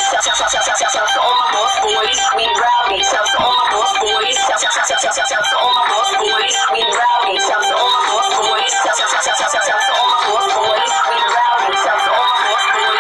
Shout to all my boss boys, we rowdy. Shout to all my boss boys. Shout to all my boss boys, we rowdy. Shout to all my boss boys. Shout to all my boss boys, we rowdy. Shout to all my boss boys.